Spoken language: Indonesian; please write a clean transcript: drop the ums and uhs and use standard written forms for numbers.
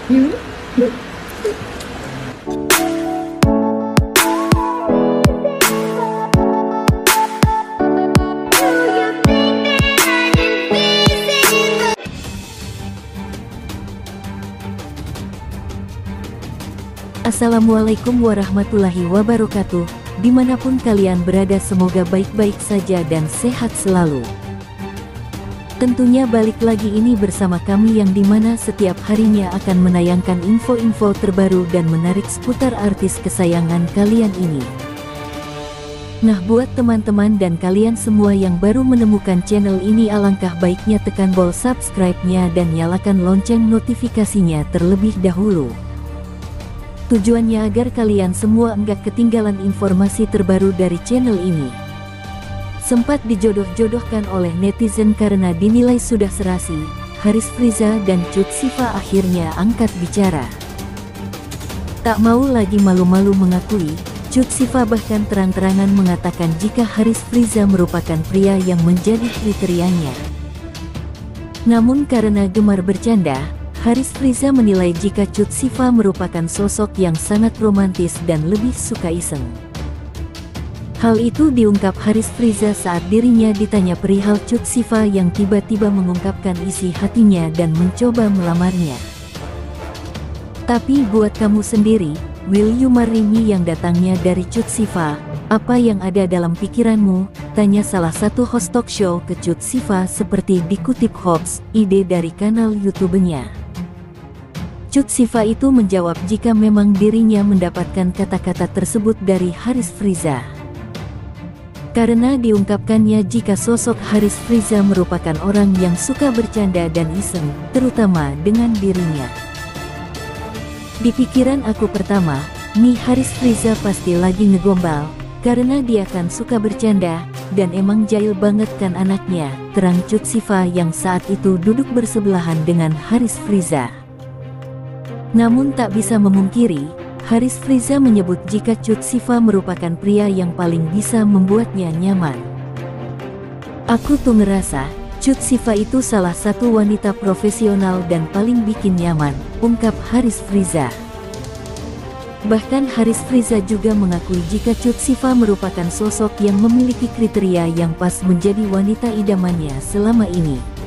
Hmm? Assalamualaikum warahmatullahi wabarakatuh. Dimanapun kalian berada, semoga baik-baik saja dan sehat selalu. Tentunya balik lagi ini bersama kami yang dimana setiap harinya akan menayangkan info-info terbaru dan menarik seputar artis kesayangan kalian ini. Nah, buat teman-teman dan kalian semua yang baru menemukan channel ini, alangkah baiknya tekan tombol subscribe-nya dan nyalakan lonceng notifikasinya terlebih dahulu. Tujuannya agar kalian semua enggak ketinggalan informasi terbaru dari channel ini. Sempat dijodoh-jodohkan oleh netizen karena dinilai sudah serasi, Haris Friza dan Cut Siva akhirnya angkat bicara. Tak mau lagi malu-malu mengakui, Cut Siva bahkan terang-terangan mengatakan jika Haris Friza merupakan pria yang menjadi kriterianya. Namun karena gemar bercanda, Haris Friza menilai jika Cut Siva merupakan sosok yang sangat romantis dan lebih suka iseng. Hal itu diungkap Haris Friza saat dirinya ditanya perihal Cut Siva yang tiba-tiba mengungkapkan isi hatinya dan mencoba melamarnya. Tapi buat kamu sendiri, will you marry me yang datangnya dari Cut Siva, apa yang ada dalam pikiranmu? Tanya salah satu host talk show ke Cut Siva seperti dikutip Hobbs, ide dari kanal YouTube-nya. Cut Siva itu menjawab jika memang dirinya mendapatkan kata-kata tersebut dari Haris Friza. Karena diungkapkannya jika sosok Haris Friza merupakan orang yang suka bercanda dan iseng, terutama dengan dirinya. Di pikiran aku pertama, nih Haris Friza pasti lagi ngegombal, karena dia kan suka bercanda, dan emang jahil banget kan anaknya, terang Cut Siva yang saat itu duduk bersebelahan dengan Haris Friza. Namun tak bisa memungkiri, Haris Friza menyebut jika Cut Siva merupakan pria yang paling bisa membuatnya nyaman. Aku tuh ngerasa, Cut Siva itu salah satu wanita profesional dan paling bikin nyaman, ungkap Haris Friza. Bahkan Haris Friza juga mengakui jika Cut Siva merupakan sosok yang memiliki kriteria yang pas menjadi wanita idamannya selama ini.